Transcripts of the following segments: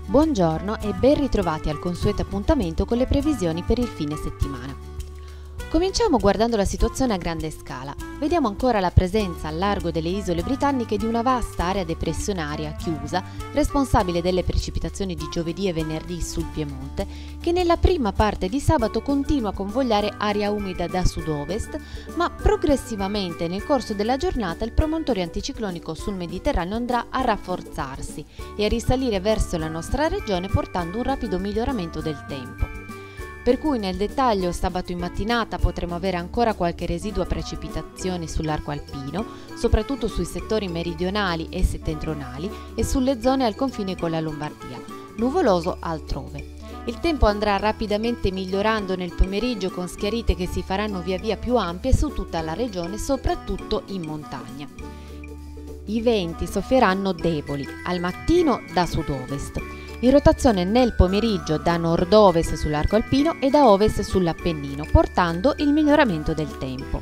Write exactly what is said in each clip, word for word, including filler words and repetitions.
Buongiorno e ben ritrovati al consueto appuntamento con le previsioni per il fine settimana. Cominciamo guardando la situazione a grande scala. Vediamo ancora la presenza al largo delle isole britanniche di una vasta area depressionaria chiusa, responsabile delle precipitazioni di giovedì e venerdì sul Piemonte, che nella prima parte di sabato continua a convogliare aria umida da sud-ovest, ma progressivamente nel corso della giornata il promontorio anticiclonico sul Mediterraneo andrà a rafforzarsi e a risalire verso la nostra regione portando un rapido miglioramento del tempo. Per cui nel dettaglio sabato in mattinata potremo avere ancora qualche residua precipitazioni sull'arco alpino, soprattutto sui settori meridionali e settentrionali e sulle zone al confine con la Lombardia, nuvoloso altrove. Il tempo andrà rapidamente migliorando nel pomeriggio con schiarite che si faranno via via più ampie su tutta la regione, soprattutto in montagna. I venti soffieranno deboli, al mattino da sud-ovest, in rotazione nel pomeriggio da nord-ovest sull'arco alpino e da ovest sull'Appennino, portando il miglioramento del tempo.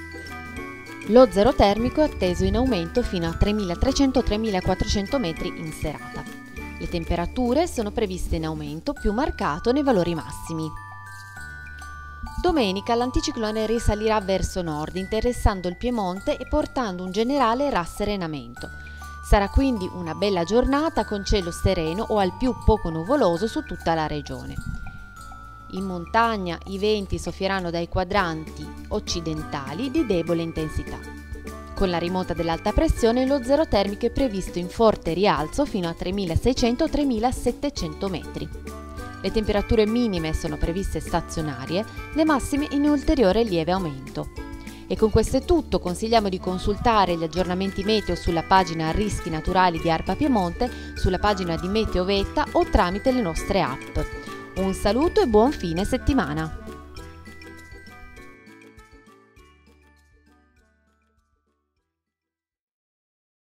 Lo zero termico è atteso in aumento fino a tremilatrecento tremilaquattrocento metri in serata. Le temperature sono previste in aumento più marcato nei valori massimi. Domenica l'anticiclone risalirà verso nord, interessando il Piemonte e portando un generale rasserenamento. Sarà quindi una bella giornata con cielo sereno o al più poco nuvoloso su tutta la regione. In montagna i venti soffieranno dai quadranti occidentali di debole intensità. Con la rimonta dell'alta pressione lo zero termico è previsto in forte rialzo fino a tremilaseicento tremilasettecento metri. Le temperature minime sono previste stazionarie, le massime in ulteriore lieve aumento. E con questo è tutto, consigliamo di consultare gli aggiornamenti meteo sulla pagina Rischi Naturali di ARPA Piemonte, sulla pagina di Meteo Vetta o tramite le nostre app. Un saluto e buon fine settimana!